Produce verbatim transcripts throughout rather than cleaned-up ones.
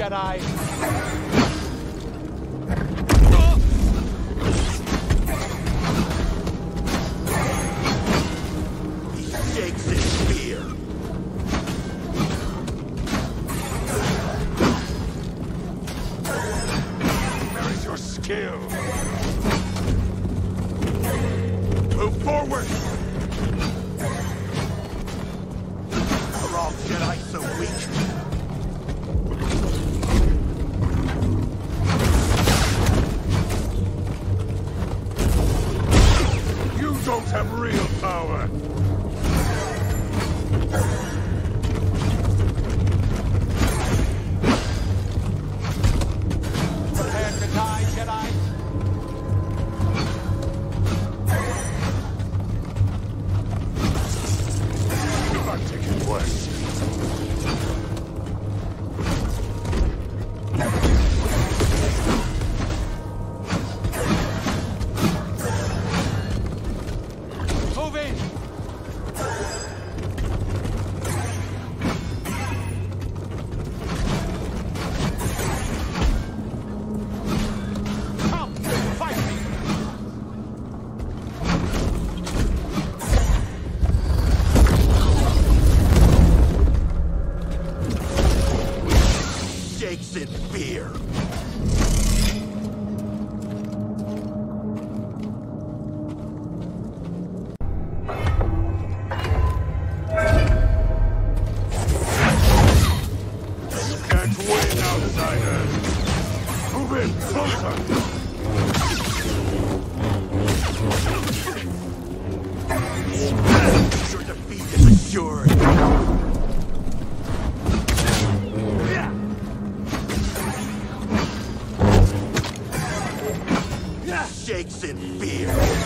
Jedi! He shakes in fear. Where is your skill? Move forward! Are all Jedi so weak? You don't have real power! Prepare to die, Jedi! I'm taking worse. Move in! Come, fight me! Shakes in fear. You can't win, outsider. Move in closer. Your defeat is assured. Shakes in fear.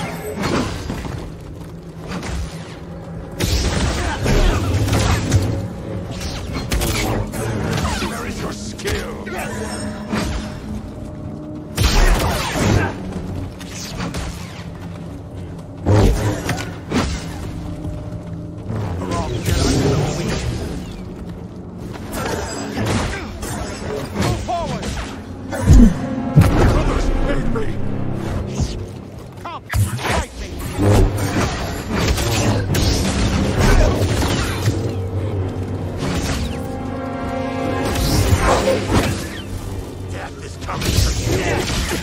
Where is your skill? Are all Jedi so weak? Move forward! Brothers, aid me! Come, fight me! Death is coming for you!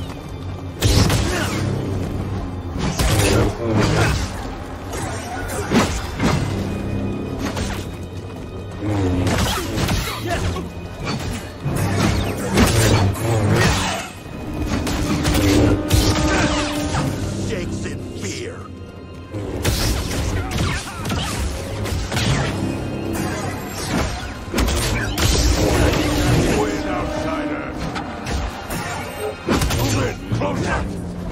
Shakes in fear. Win, outsider. Move in closer.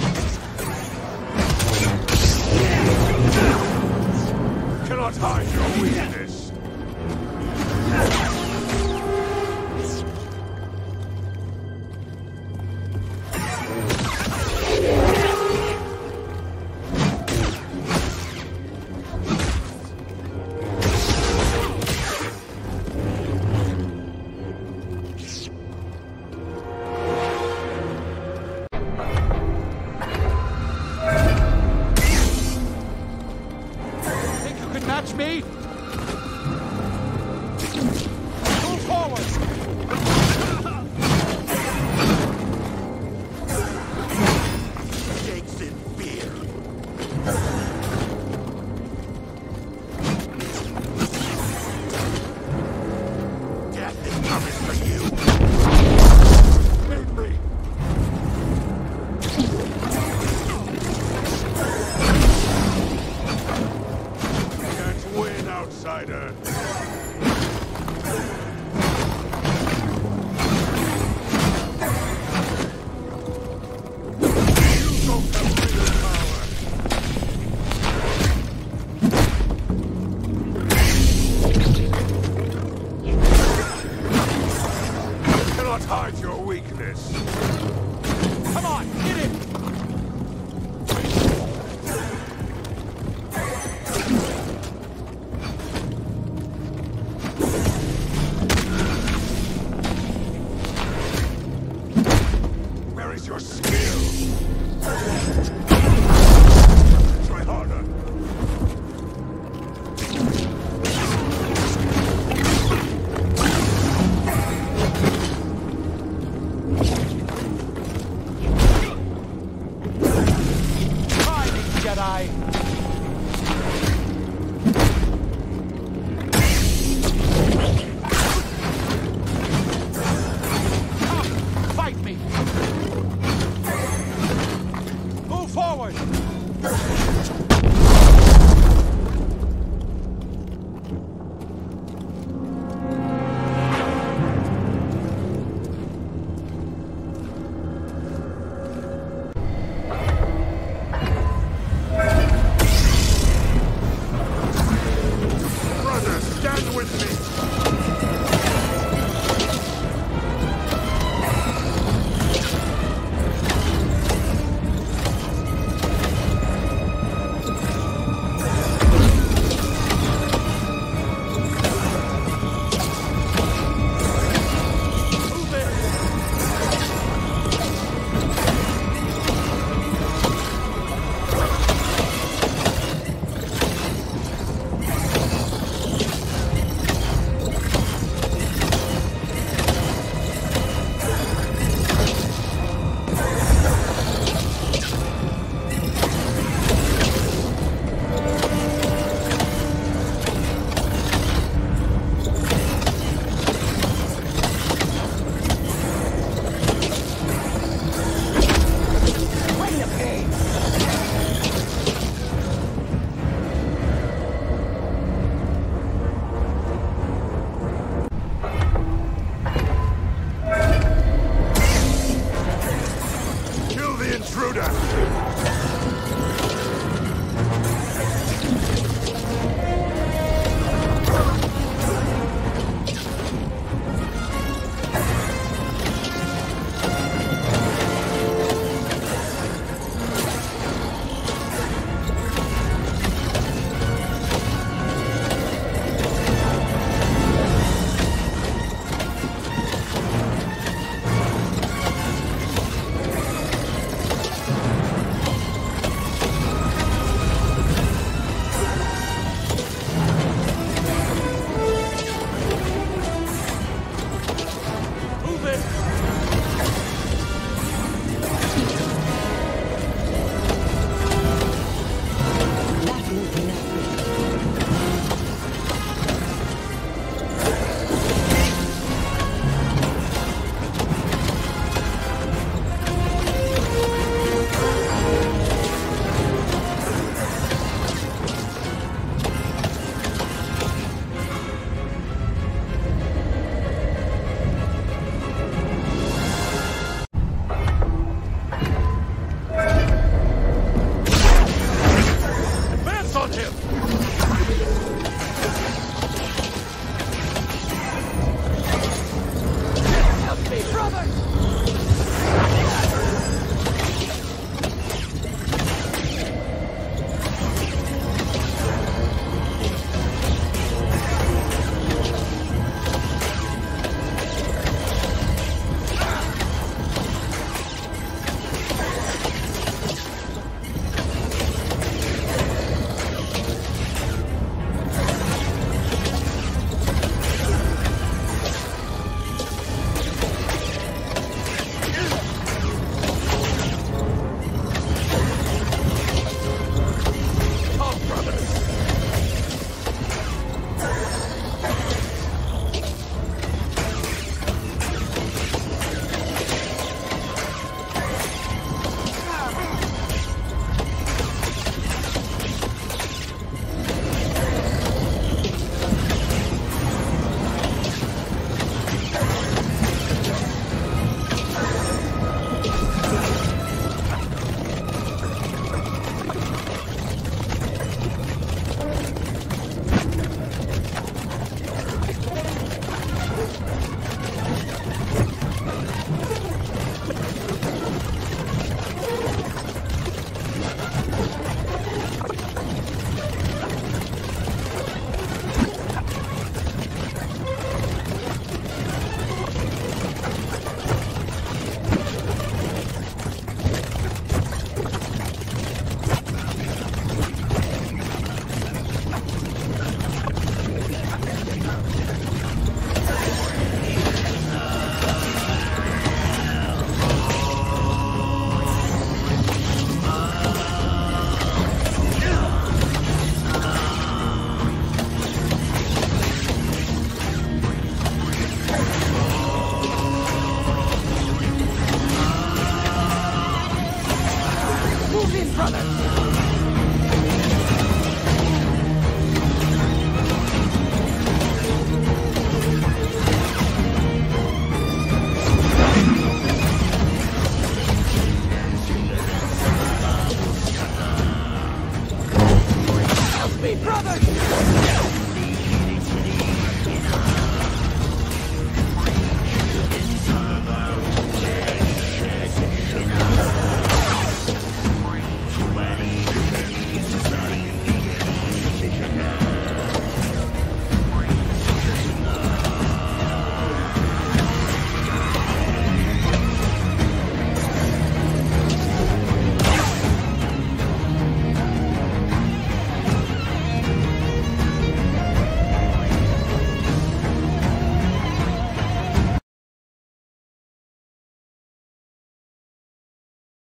Cannot hide your weakness. Think you could match me? Move forward! Shakes in fear. Death is coming for you. Aid me. Can't win, outsider. You don't have real power. You cannot hide your weakness. Come on, hit it! your skin.